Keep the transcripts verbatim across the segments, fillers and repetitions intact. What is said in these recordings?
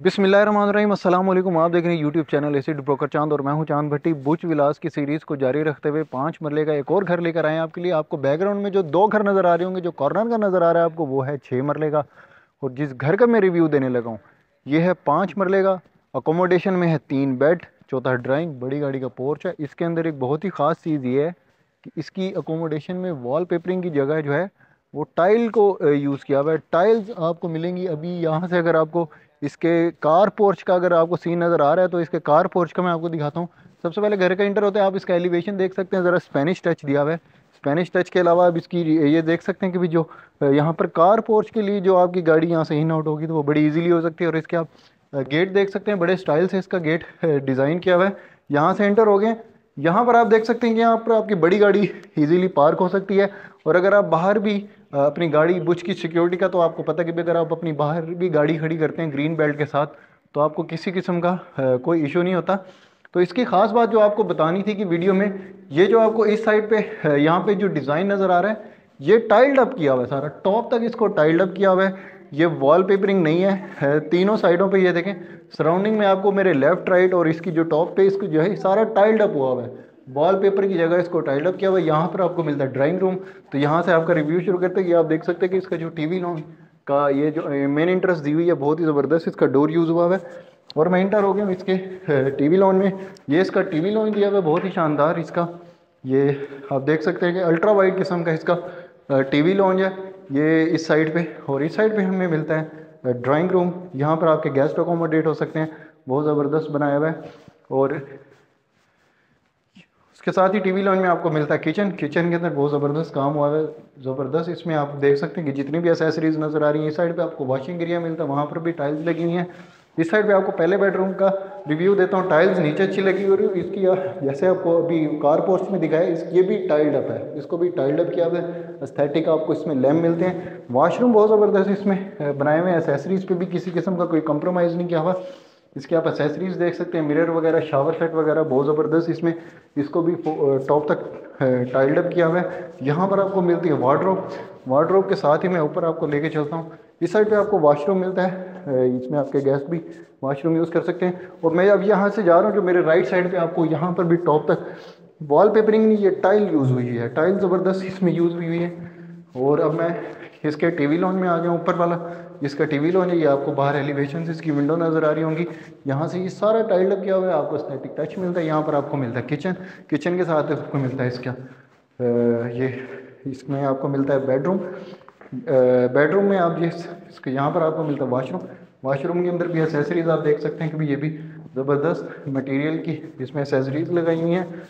बिस्मिल्लाहिर्रहमानिर्रहीम अस्सलाम वालेकुम। आप देख रहे हैं यूट्यूब चैनल एसिड ब्रोकर चांद और मैं हूं चांद भट्टी। बुच विलास की सीरीज़ को जारी रखते हुए पाँच मरले का एक और घर लेकर आए हैं आपके लिए। आपको बैकग्राउंड में जो दो घर नज़र आ रहे होंगे, जो कॉर्नर का नज़र आ रहा है आपको, वो है छः मरले का। और जिस घर का मैं रिव्यू देने लगा हूँ ये है पाँच मरले का। अकोमोडेशन में है तीन बेड, चौथा ड्राइंग, बड़ी गाड़ी का पोर्च है। इसके अंदर एक बहुत ही ख़ास चीज़ ये है कि इसकी अकोमोडेशन में वॉल पेपरिंग की जगह जो है वो टाइल को यूज़ किया हुआ है। टाइल्स आपको मिलेंगी अभी यहाँ से। अगर आपको इसके कार पोर्च का अगर आपको सीन नज़र आ रहा है तो इसके कार पोर्च का मैं आपको दिखाता हूँ। सबसे पहले घर का इंटर होता है, आप इसका एलिवेशन देख सकते हैं, ज़रा स्पेनिश टच दिया हुआ है। स्पेनिश टच के अलावा अब इसकी ये देख सकते हैं कि भी जो यहाँ पर कार पोर्च के लिए जो आपकी गाड़ी यहाँ से इन आउट होगी तो वो बड़ी ईजीली हो सकती है। और इसके आप गेट देख सकते हैं, बड़े स्टाइल से इसका गेट डिज़ाइन किया हुआ है। यहाँ से एंटर हो गए, यहाँ पर आप देख सकते हैं कि यहाँ पर आपकी बड़ी गाड़ी इजीली पार्क हो सकती है। और अगर आप बाहर भी अपनी गाड़ी, बुच की सिक्योरिटी का तो आपको पता है कि अगर आप अपनी बाहर भी गाड़ी खड़ी करते हैं ग्रीन बेल्ट के साथ तो आपको किसी किस्म का कोई इशू नहीं होता। तो इसकी ख़ास बात जो आपको बतानी थी कि वीडियो में, ये जो आपको इस साइड पे यहाँ पे जो डिज़ाइन नज़र आ रहा है ये टाइल्ड अप किया हुआ है, सारा टॉप तक इसको टाइल्ड अप किया हुआ है। ये वॉल पेपरिंग नहीं है, तीनों साइडों पे ये देखें सराउंडिंग में आपको मेरे लेफ्ट राइट और इसकी जो टॉप पे इसको जो है सारा टाइल्ड अप हुआ हुआ है। वॉलपेपर की जगह इसको टाइल्ड अप किया हुआ है। यहाँ पर आपको मिलता है ड्राइंग रूम। तो यहाँ से आपका रिव्यू शुरू करते हैं कि आप देख सकते हैं कि इसका जो टीवी लॉन का ये जो मेन इंटरेस्ट दी हुई है बहुत ही ज़बरदस्त इसका डोर यूज़ हुआ है। और मैं इंटर हो गया हूँ इसके टीवी लॉन में। ये इसका टीवी लॉन दिया हुआ है बहुत ही शानदार। इसका ये आप देख सकते हैं कि अल्ट्रा वाइड किस्म का इसका टीवी लॉन्ज है ये इस साइड पे। और इस साइड पे हमें मिलता है ड्राइंग रूम। यहाँ पर आपके गेस्ट अकोमोडेट हो सकते हैं, बहुत ज़बरदस्त बनाया हुआ है। और उसके साथ ही टीवी लॉन्ज में आपको मिलता है किचन। किचन के अंदर बहुत ज़बरदस्त काम हुआ है, ज़बरदस्त। इसमें आप देख सकते हैं कि जितनी भी एसेसरीज नज़र आ रही हैं, इस साइड पे आपको वॉशिंग एरिया मिलता है, वहाँ पर भी टाइल्स लगी हुई हैं। इस साइड पे आपको पहले बेडरूम का रिव्यू देता हूँ। टाइल्स नीचे अच्छी लगी हुई है इसकी, जैसे आपको अभी कार पोर्च में दिखाया इस ये भी टाइल्ड अप है, इसको भी टाइल्ड अप किया हुआ है। एस्थेटिक आपको इसमें लैम्प मिलते हैं। वॉशरूम बहुत ज़बरदस्त इसमें बनाए हुए हैं, एसेसरीज पे भी किसी किस्म का कोई कंप्रोमाइज़ नहीं किया हुआ। इसके आप एसेसरीज देख सकते हैं, मिरर वगैरह, शावर सेट वगैरह बहुत ज़बरदस्त इसमें। इसको भी टॉप तक टाइल्ड अप किया हुआ है। यहाँ पर आपको मिलती है वार्डरोब। वार्डरोब के साथ ही मैं ऊपर आपको लेके चलता हूँ। इस साइड पे आपको वॉशरूम मिलता है, इसमें आपके गेस्ट भी वॉशरूम यूज़ कर सकते हैं। और मैं अब यहाँ से जा रहा हूँ, जो मेरे राइट साइड पे आपको यहाँ पर भी टॉप तक वॉल पेपरिंग नहीं, ये टाइल यूज़ हुई है, टाइल ज़बरदस्त इसमें यूज़ हुई हुई है। और अब मैं इसके टीवी लॉन में आ गया, ऊपर वाला इसका टीवी लॉन है। ये आपको बाहर एलिवेशन से इसकी विंडो नज़र आ रही होंगी। यहाँ से ये सारा टाइल अप किया हुआ है, आपको एस्थेटिक टच मिलता है। यहाँ पर आपको मिलता है किचन। किचन के साथ आपको मिलता है इसका ये इसमें आपको मिलता है बेडरूम। बेडरूम में आप ये इसके यहाँ पर आपको मिलता है वॉशरूम। वॉशरूम के अंदर भी एसेसरीज आप देख सकते हैं कि भी ये भी ज़बरदस्त मटेरियल की इसमें एसेसरीज लगाई हुई हैं।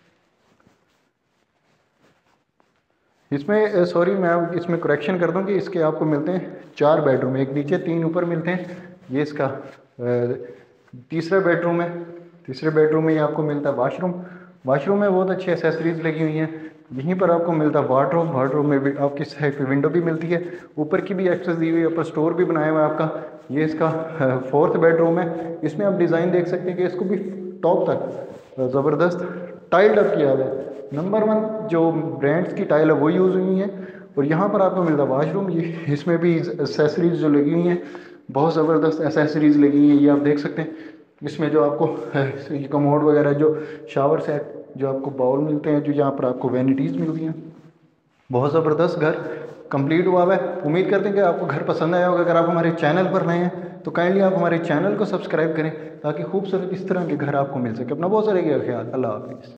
इसमें सॉरी मैं इसमें करेक्शन कर दूं कि इसके आपको मिलते हैं चार बेडरूम, एक नीचे तीन ऊपर मिलते हैं। ये इसका तीसरा बेडरूम है। तीसरे बेडरूम में ये आपको मिलता है वॉशरूम। वॉशरूम में बहुत अच्छी एसेसरीज लगी हुई हैं। यहीं पर आपको मिलता है वार्डरोब। वार्डरोब में भी आपकी साइड पे विंडो भी मिलती है, ऊपर की भी एक्सेस दी हुई है, ऊपर स्टोर भी बनाया हुआ है आपका। ये इसका फोर्थ बेडरूम है। इसमें आप डिज़ाइन देख सकते हैं कि इसको भी टॉप तक ज़बरदस्त टाइल्ड अप किया हुआ है। नंबर वन जो ब्रांड्स की टाइल है वो यूज़ हुई है। और यहाँ पर आपको मिलता है वॉशरूम। ये इसमें भी एसेसरीज जो लगी हुई हैं बहुत ज़बरदस्त एसेसरीज लगी हुई हैं। ये आप देख सकते हैं इसमें जो आपको ये कमोड वगैरह, जो शावर सेट, जो आपको बाउल मिलते हैं, जो यहाँ पर आपको वैनिटीज़ मिलती हैं। बहुत ज़बरदस्त घर कंप्लीट हुआ है। उम्मीद करते हैं कि आपको घर पसंद आया होगा। अगर आप हमारे चैनल पर नए हैं तो काइंडली आप हमारे चैनल को सब्सक्राइब करें ताकि खूबसूरत इस तरह के घर आपको मिल सके। अपना बहुत सारे ख्याल। अल्लाह हाफिज़।